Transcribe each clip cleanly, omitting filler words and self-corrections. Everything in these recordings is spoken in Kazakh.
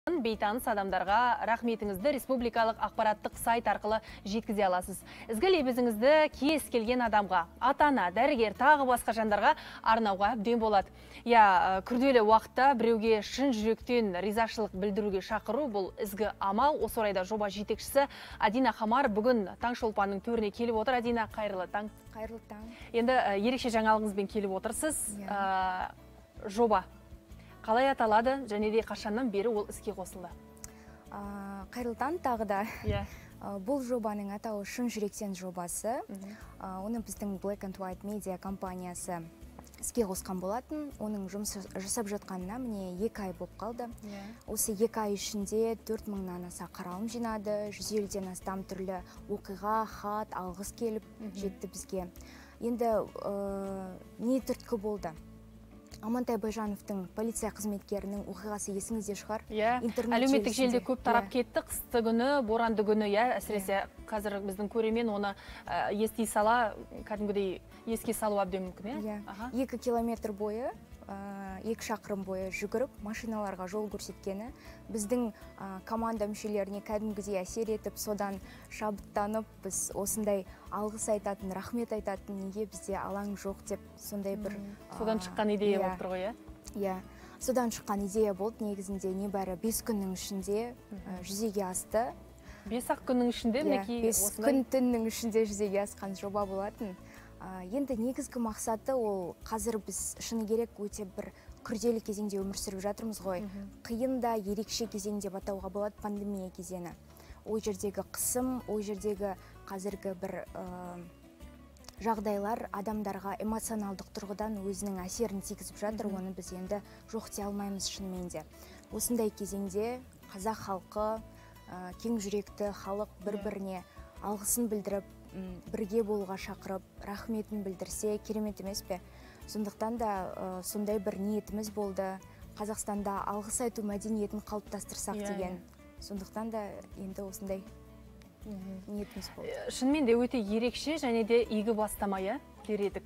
Бейтаныс адамдарға рахметіңізді республикалық ақпараттық сайт арқылы жеткізе аласыз. Ізгі лебізіңізді кез келген адамға, ата-ана, дәрігер, тағы басқа жандарға арнауға әбден болады. Күрделі уақытта біреуге шын жүректен ризашылық білдіруге шақыру бұл ізгі амал. Осы орайда жоба жетекшісі Адина Хамар бүгін Таңшолпанның төріне келіп отыр. Адина, қайырлы таң. Қайырлы таң. Енді ерекше жаңалығыңызбен келіп отырсыз. Жоба қалай аталады және де қашаннан бері ол іске қосылды? Қайырлы таң тағы да. Бұл жобаның атауы шын жүректен жобасы. Оны біздің Black and White Media компаниясы іске қосқан болатын. Оның жұмыс жасап жатқанына міне 2 ай болып қалды. Осы 2 ай ішінде 4000-нан аса қаралым жинады, 150-ден астам түрлі оқиға, хат, алғыс келіп жетті бізге. Енді не түрткі болды? Амантай Байжановтың полиция қызметкерінің оқиғасы есіңізде шығар. Әлеуметтік желіде көп тарап кетті. Қысты күні, боранды күні, әсіресе қазір біздің көремен оны ести сала, кәдімгідей еске салу әбден мүмкін. 2 километр бойы, 2 шақырым бойы жүгіріп, машиналарға жол көрсеткені біздің команда мүшелеріне кәдімгідей әсер етіп, содан шабыттанып, біз осындай алғыс айтатын, рахмет айтатын, неге бізде алаң жоқ деп, сондай бір... Содан шыққан идея болып тұр ғой, Содан шыққан идея болды, негізінде небәрі 5 күннің ішінде жүзеге асты. 5-ақ күннің ішінде? 5 күн түннің ішінде жүзеге асқан жоба болатын. Енді негізгі мақсаты ол қазір біз шыны керек өте бір күрделі кезеңде өмір сүріп жатырмыз ғой. Қиын да ерекше кезең деп атауға болады пандемия кезеңі. Ол жердегі қысым, ол жердегі қазіргі бір жағдайлар адамдарға эмоционалдық тұрғыдан өзінің әсерін тигізіп жатыр. Оны біз енді жоқ дей алмаймыз шынымен де. Осындай кезеңде қазақ халқы, кең жүректі халық бір-біріне алғысын білдіріп, бірге болуға шақырып, рахметін білдірсе керемет емес пе? Сондықтан да сондай бір ниетіміз болды. Қазақстанда алғыс айту мәдениетін қалыптастырсақ деген. Сондықтан да енді осындай ниетіміз болды. Шынымен де өте ерекше және де игі бастамай дер едік.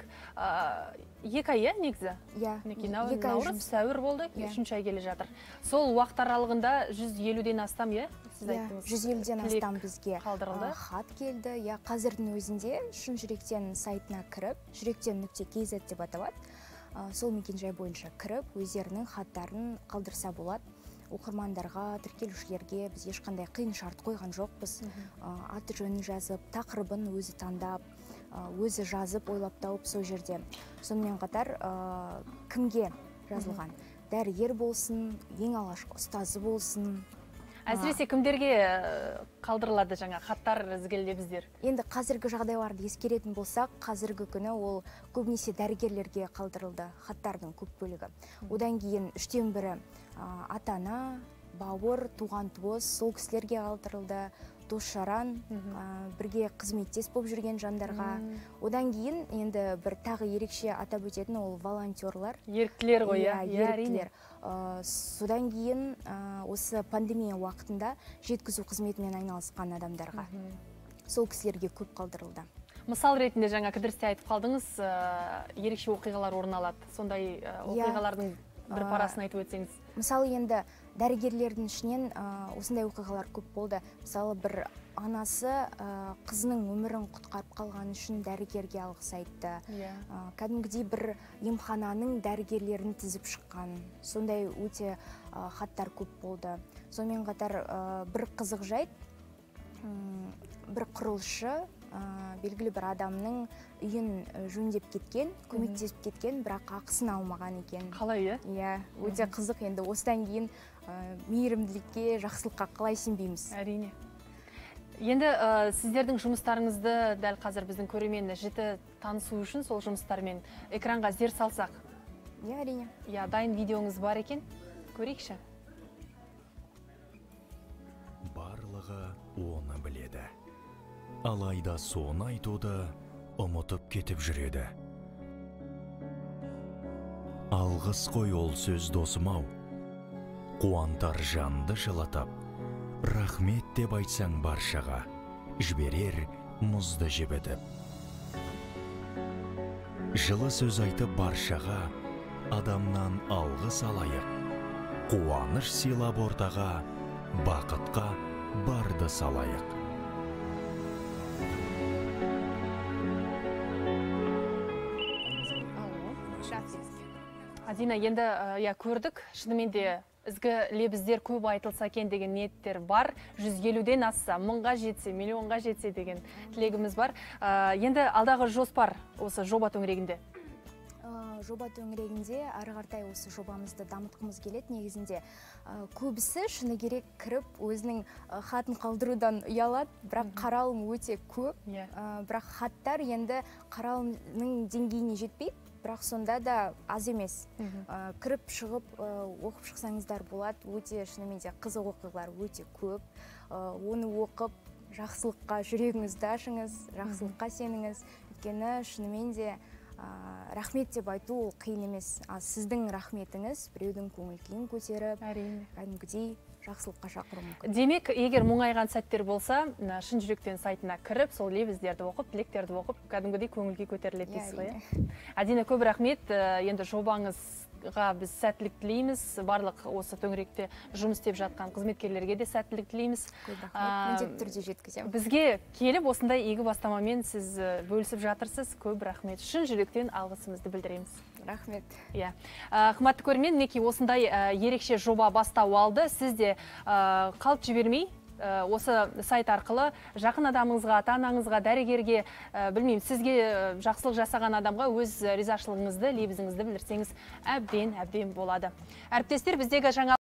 2 ай негізі? 2 Наурыз, сәуір болды, 3 ай келе жатыр. Сол уақыт аралығында 150-ден астам, сіз айттыңыз? 150-ден астам бізге хат келді. Қазірдің өзінде шын жүректен сайтына кіріп, жүректен.kz деп аталады. Сол мекенжай бойынша кіріп, өздерінің хаттарын қалдырса болады. Оқырмандарға, тіркелушілерге біз ешқандай қиын шарт қойған жоқпыз. Аты жөнін жазып, тақырыбын өзі таңдап, өзі жазып, ойлап тауып сол жерде. Сонымен қатар кімге жазылған? Дәрігер болсын, ең алғашқы ұстазы болсын. Әсіресе кімдерге қалдырылады жаңа хаттар ізгілде біздер? Енді қазіргі жағдайларды ескеретін болсақ, қазіргі күні ол көбінесе дәрігерлерге қалдырылды хаттардың көп бөлігі. Одан кейін 3-тен 1 ата-ана, бауыр, туған туыс, сол кісілерге қалдырылды. Дос-жаран, бірге қызметтес болып жүрген жандарға. Одан кейін енді бір тағы ерекше атап өтетін ол волонтерлар. Еріктілер ғой, еріктілер. Содан кейін осы пандемия уақытында жеткізу қызметімен айналысқан адамдарға. Сол кісілерге көп қалдырылды. Мысал ретінде жаңа кідірісте айтып қалдыңыз, ерекше оқиғалар орын алады. Сондай оқиғалардың бір парасын айтып өтсеңіз. Мысалы енді дәрігерлердің ішінен осындай оқиғалар көп болды. Мысалы бір анасы қызының өмірін құтқарып қалған үшін дәрігерге алғыс айтты. Кәдімгідей бір емхананың дәрігерлерін тізіп шыққан. Сондай өте хаттар көп болды. Сонымен қатар бір қызық жайт, бір құрылысшы белгілі бір адамның үйін жөндеп кеткен, көмектесіп кеткен, бірақ ақысын алмаған екен. Қалай, өте қызық. Енді осыдан кейін мейірімділікке, жақсылыққа қалай сенбейміз? Әрине. Енді сіздердің жұмыстарыңызды дәл қазір біздің көремен жіті танысу үшін сол жұмыстармен экранға зер салсақ? Әрине. Дайын видеоңыз бар екен, көрейікші. Барлығы оны біледі. Алайда соны айтуды ұмытып кетіп жүреді. Алғыс қой ол сөз досым-ау, қуантар жанды жылатып, рахмет деп айтсаң баршаға, жіберер мұзды жібітіп. Жылы сөз айтып баршаға, адамнан алғыс алайық, қуаныш сыйлап ортаға, бақытқа барды салайық. Адина, енді көрдік, шынымен де ізгі лебіздер көп айтылса екен деген ниеттер бар. 150-ден асса, 1000-ға жетсе, миллионға жетсе деген тілегіміз бар. Енді алдағы жоспар осы жоба төңірегінде? Жоба төңірегінде ары қартай осы жобамызды дамытқымыз келеді. Негізінде көбісі шыны керек кіріп, өзінің хатын қалдырудан ұялады, бірақ қаралым өте көп. Бірақ хаттар енді қаралымның деңгейіне жетпейді. Бірақ сонда да аз емес. Кіріп шығып оқып шықсаңыздар болады. Өте шынымен де қызық оқиғалар өте көп. Оны оқып жақсылыққа жүрегіңізді ашыңыз, жақсылыққа сеніңіз. Өйткені шынымен де рахмет деп айту ол қиын емес. Сіздің рахметіңіз біреудің көңіл күйін көтеріп, кәдімгідей жақсылыққа шақыру мүмкін. Демек, егер мұңайған сәттер болса, шын жүректен сайтына кіріп, сол лебіздерді оқып, тілектерді оқып, кәдімгідей көңіл күй көтеріледі дейсіз ғой. Адина, көп рахмет. Енді жобаңызға біз сәттілік тілейміз. Барлық осы төңіректе жұмыс істеп жатқан қызметкерлерге де сәттілік тілейміз. Көп рахмет. Міндетті түрде жеткіземін. Бізге келіп осындай игі бастамамен сіз бөлісіп жатырсыз. Көп рахмет. Шын жүректен алғысымызды білдіреміз. Рахмет. Қымбатты көрермен, мінекей осындай ерекше жоба бастау алды. Сіз де қалып жібермей, осы сайт арқылы жақын адамыңызға, ата-анаңызға, дәрігерге, білмеймін, сізге жақсылық жасаған адамға өз ризашылығыңызды, лебізіңізді білдірсеңіз әбден болады. Әріптестер, біздегі жаңа